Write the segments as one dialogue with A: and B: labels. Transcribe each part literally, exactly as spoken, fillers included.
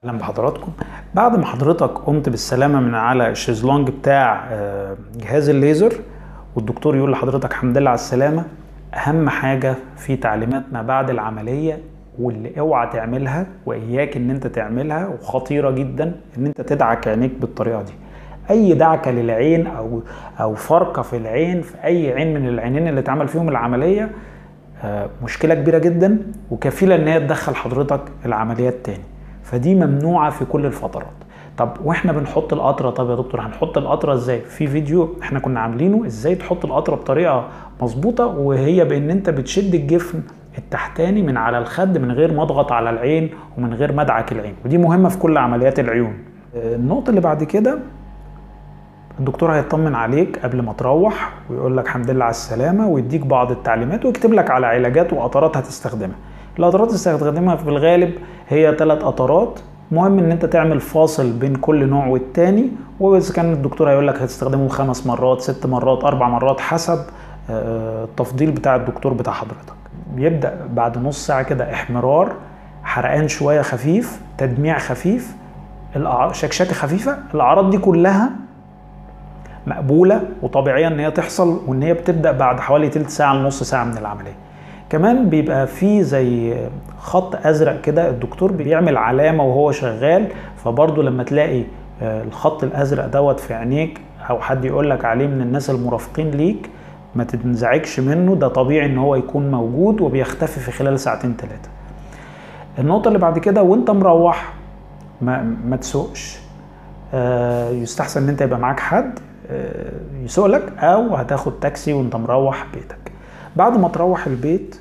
A: اهلا بحضراتكم. بعد ما حضرتك قمت بالسلامه من على الشيزلونج بتاع جهاز الليزر والدكتور يقول لحضرتك الحمد لله على السلامه، اهم حاجه في تعليمات ما بعد العمليه واللي اوعى تعملها واياك ان انت تعملها وخطيره جدا ان انت تدعك عينيك بالطريقه دي. اي دعكه للعين او او فرقه في العين في اي عين من العينين اللي اتعمل فيهم العمليه مشكله كبيره جدا وكفيله ان هي تدخل حضرتك العمليات تاني، فدي ممنوعه في كل الفترات. طب واحنا بنحط القطره، طب يا دكتور هنحط القطره ازاي؟ في فيديو احنا كنا عاملينه ازاي تحط القطره بطريقه مظبوطه، وهي بان انت بتشد الجفن التحتاني من على الخد من غير ما اضغط على العين ومن غير ما ادعك العين، ودي مهمه في كل عمليات العيون. النقطه اللي بعد كده الدكتور هيطمن عليك قبل ما تروح ويقول لك الحمد لله على السلامه ويديك بعض التعليمات ويكتب لك على علاجات وقطرات هتستخدمها. القطرات اللي هتستخدمها في الغالب هي ثلاث قطرات، مهم ان انت تعمل فاصل بين كل نوع والتاني، واذا كان الدكتور هيقول لك هتستخدمه خمس مرات ست مرات اربع مرات حسب التفضيل بتاع الدكتور بتاع حضرتك. بيبدا بعد نص ساعه كده احمرار، حرقان شويه خفيف، تدميع خفيف، شكشكه خفيفه. الاعراض دي كلها مقبوله وطبيعيه ان هي تحصل، وان هي بتبدا بعد حوالي تلت ساعه لنص ساعه من العمليه. كمان بيبقى فيه زي خط ازرق كده الدكتور بيعمل علامه وهو شغال، فبرضه لما تلاقي الخط الازرق دوت في عينيك او حد يقول لك عليه من الناس المرافقين ليك ما تنزعجش منه، ده طبيعي ان هو يكون موجود وبيختفي في خلال ساعتين ثلاثه. النقطه اللي بعد كده وانت مروح ما, ما تسوقش، يستحسن ان انت يبقى معاك حد يسوق لك او هتاخد تاكسي وانت مروح بيتك. بعد ما تروح البيت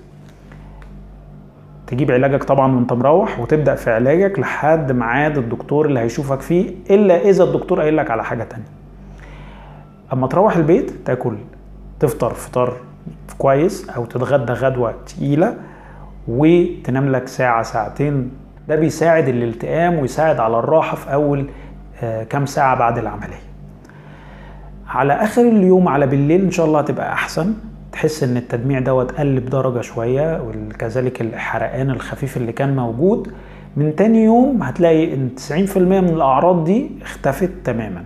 A: تجيب علاجك طبعا وانت مروح وتبدأ في علاجك لحد ميعاد الدكتور اللي هيشوفك فيه، الا اذا الدكتور قايل لك على حاجة تانية. اما تروح البيت تاكل تفطر فطار كويس او تتغدى غدوة تقيلة وتنام لك ساعة ساعتين، ده بيساعد الالتئام ويساعد على الراحة في اول كام ساعة بعد العملية. على اخر اليوم على بالليل ان شاء الله هتبقى احسن، تحس ان التدميع دوت قل بدرجة شوية وكذلك الحرقان الخفيف اللي كان موجود. من تاني يوم هتلاقي ان تسعين في المية من الاعراض دي اختفت تماما.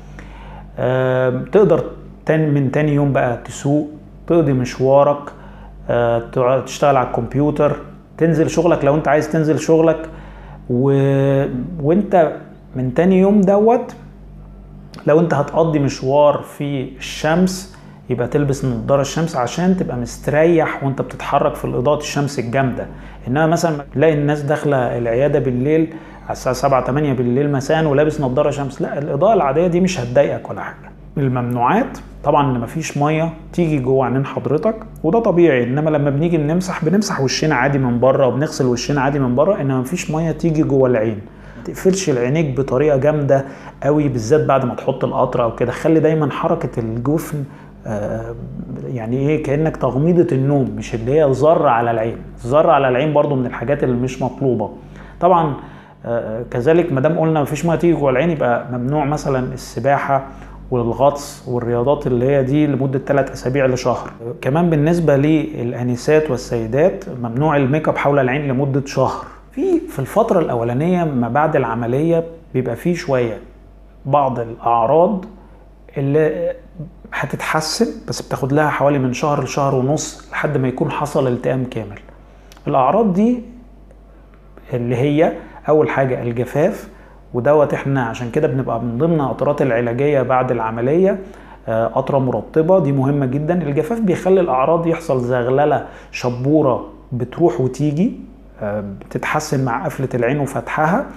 A: أه تقدر تاني من تاني يوم بقى تسوق، تقضي مشوارك، أه تشتغل على الكمبيوتر، تنزل شغلك لو انت عايز تنزل شغلك. و... وانت من تاني يوم دوت لو انت هتقضي مشوار في الشمس يبقى تلبس نظارة الشمس عشان تبقى مستريح وانت بتتحرك في الاضاءة الشمس الجامدة. انما مثلا تلاقي الناس داخلة العيادة بالليل على الساعة سبعة تمانية بالليل مساء ولابس نظارة شمس، لا، الاضاءة العادية دي مش هتضايقك ولا حاجة. الممنوعات طبعا ان مفيش مية تيجي جوه عينين حضرتك وده طبيعي، انما لما بنيجي بنمسح بنمسح وشنا عادي من بره وبنغسل وشنا عادي من بره، انما مفيش مية تيجي جوه العين. تقفلش العينيك بطريقة جامدة قوي بالذات بعد ما تحط القطرة او كده، خلي دايما حركة الجفن آه يعني ايه كأنك تغميضة النوم، مش اللي هي ذرة على العين. الذرة على العين برضو من الحاجات اللي مش مطلوبة طبعا. آه كذلك ما دام قلنا مفيش ميه تيجي جوه العين يبقى ممنوع مثلا السباحة والغطس والرياضات اللي هي دي لمدة ثلاث اسابيع لشهر. كمان بالنسبة للانسات والسيدات ممنوع الميك اب حول العين لمدة شهر. في في الفترة الأولانية ما بعد العملية بيبقى فيه شوية بعض الأعراض اللي هتتحسن، بس بتاخد لها حوالي من شهر لشهر ونص لحد ما يكون حصل التئام كامل. الأعراض دي اللي هي أول حاجة الجفاف، ودوت احنا عشان كده بنبقى من ضمن قطرات العلاجية بعد العملية قطرة مرطبة، دي مهمة جدا. الجفاف بيخلي الأعراض يحصل زغللة شبورة بتروح وتيجي، بتتحسن مع قفلة العين وفتحها،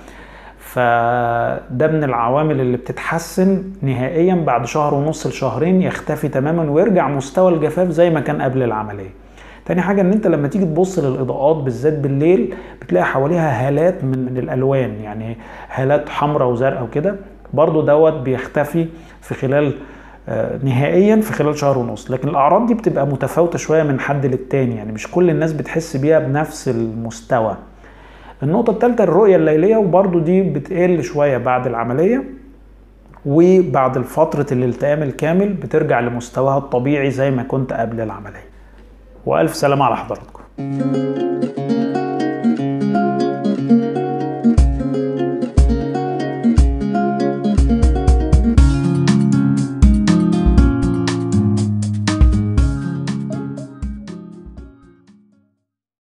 A: فده من العوامل اللي بتتحسن نهائيا بعد شهر ونص لشهرين، يختفي تماما ويرجع مستوى الجفاف زي ما كان قبل العملية. تاني حاجة ان انت لما تيجي تبص للإضاءات بالذات بالليل بتلاقي حواليها هالات من, من الألوان، يعني هالات حمراء وزرقاء وكده، برضو دوت بيختفي في خلال نهائيا في خلال شهر ونص. لكن الاعراض دي بتبقى متفاوتة شوية من حد للتاني، يعني مش كل الناس بتحس بيها بنفس المستوى. النقطة الثالثة الرؤية الليلية، وبرضو دي بتقل شوية بعد العملية، وبعد فترة الالتئام الكامل بترجع لمستواها الطبيعي زي ما كنت قبل العملية. وألف سلامة على حضراتكم.